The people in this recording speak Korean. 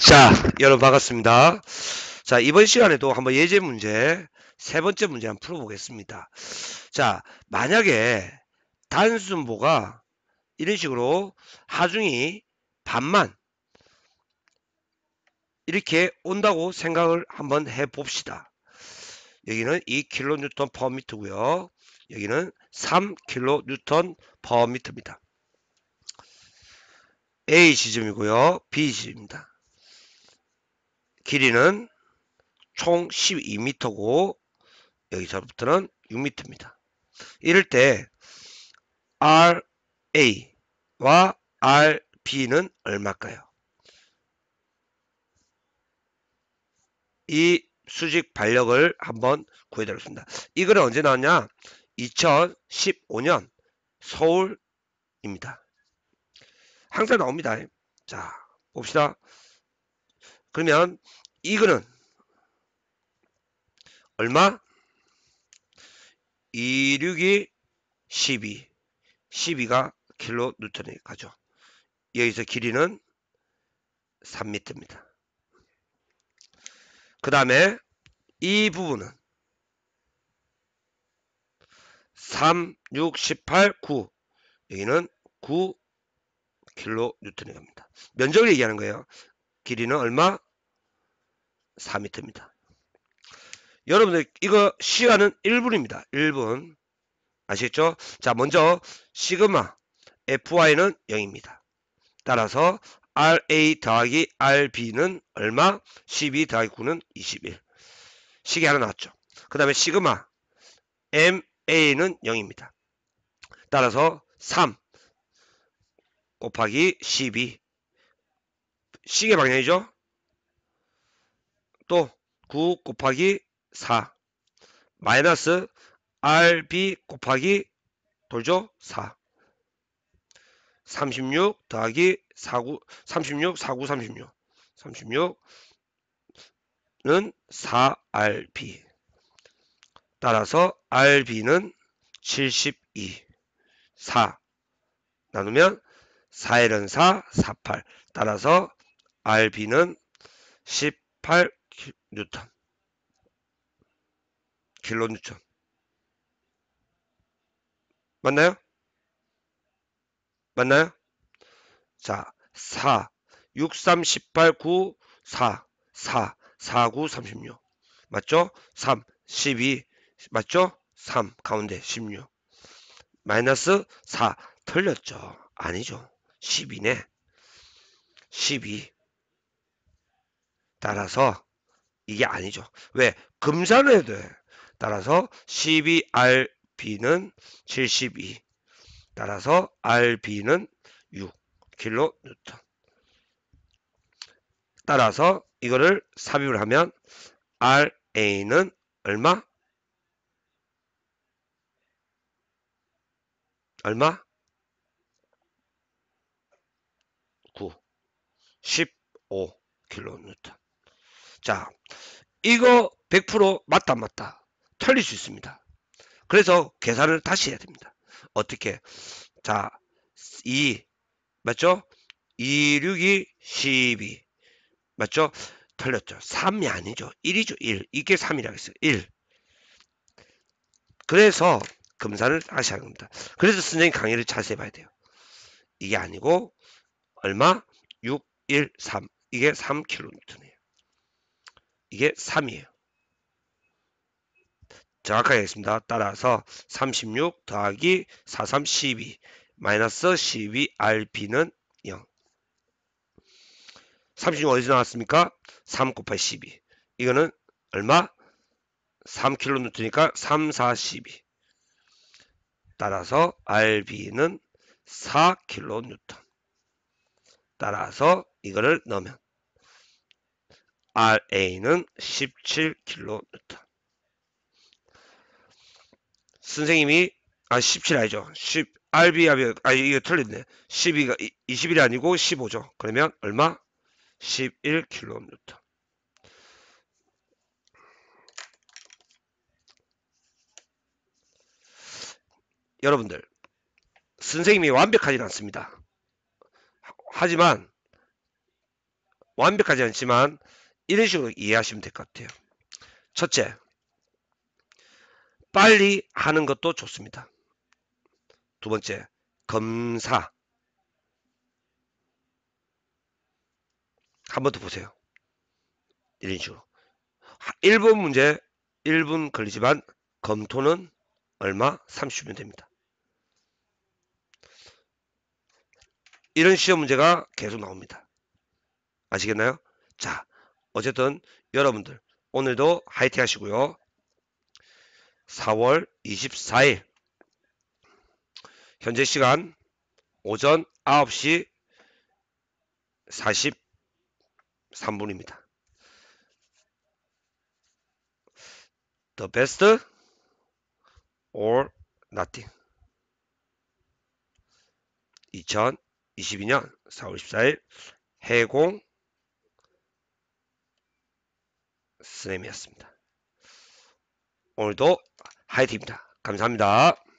자, 여러분 반갑습니다. 자, 이번 시간에도 한번 예제 문제 세 번째 문제 한번 풀어보겠습니다. 자, 만약에 단순보가 이런 식으로 하중이 반만 이렇게 온다고 생각을 한번 해봅시다. 여기는 2kN per m고요. 여기는 3kN per m입니다. A 지점이고요. B 지점입니다. 길이는 총 12m고 여기서부터는 6m입니다. 이럴 때 RA와 RB는 얼마일까요? 이 수직 반력을 한번 구해드리겠습니다. 이거는 언제 나왔냐? 2015년 서울입니다. 항상 나옵니다. 자, 봅시다. 그러면 이거는 얼마? 262 12 12가 킬로뉴턴에 가죠. 여기서 길이는 3m입니다. 그 다음에 이 부분은 3, 6, 18, 9 여기는 9kN이 갑니다. 면적을 얘기하는 거예요. 길이는 얼마? 4m입니다. 여러분들 이거 시간은 1분입니다. 1분 아시겠죠? 자, 먼저 시그마 FY는 0입니다. 따라서 RA 더하기 RB는 얼마? 12 더하기 9는 21. 식이 하나 나왔죠. 그 다음에 시그마 MA는 0입니다. 따라서 3 곱하기 12 식의 방향이죠. 또 9 곱하기 4 마이너스 RB 곱하기 돌죠 4 36 더하기 49 36 49 36 36는 4RB 따라서 RB는 72 4 나누면 4일은 4 48 따라서 RB는 18 뉴턴 킬로뉴턴 맞나요? 맞나요? 자, 4 6 3 18 9 4 4 4 9 36 맞죠? 3 12 맞죠? 3 가운데 16 마이너스 4 틀렸죠? 아니죠. 12네. 12 따라서 이게 아니죠. 왜? 금산을 해도 돼. 따라서 12RB는 72 따라서 RB는 6kN 따라서 이거를 삽입을 하면 RA는 얼마? 얼마? 9 15kN 자, 이거 100% 맞다 맞다 틀릴 수 있습니다. 그래서 계산을 다시 해야 됩니다. 어떻게? 자, 2 맞죠? 2, 6이 12 맞죠? 틀렸죠. 3이 아니죠. 1이죠. 1. 이게 3이라고 했어요. 1. 그래서 금산을 다시 하는 겁니다. 그래서 선생님 강의를 자세히 봐야 돼요. 이게 아니고 얼마? 6, 1, 3. 이게 3kN이에요. 이게 3이에요. 정확하게 하겠습니다. 따라서 36 더하기 43 12 마이너스 12 RB는 0. 36 어디서 나왔습니까? 3 곱하기 12. 이거는 얼마? 3kN이니까 3, 4, 12. 따라서 RB는 4kN. 따라서 이거를 넣으면 RA는 17kN. 선생님이 17 아니죠. 10 RB 이거 틀렸네. 12가 21이 아니고 15죠. 그러면 얼마? 11kN. 여러분들 선생님이 완벽하지는 않습니다. 하지만 완벽하지 않지만 이런 식으로 이해하시면 될 것 같아요. 첫째, 빨리 하는 것도 좋습니다. 두 번째, 검사. 한 번 더 보세요. 이런 식으로. 1분 문제 1분 걸리지만 검토는 얼마? 30분 됩니다. 이런 시험 문제가 계속 나옵니다. 아시겠나요? 자, 어쨌든 여러분들 오늘도 화이팅 하시고요. 4월 24일 현재 시간 오전 9시 43분입니다. The best or nothing. 2022년 4월 14일 해공 스램이었습니다. 오늘도 화이팅입니다. 감사합니다.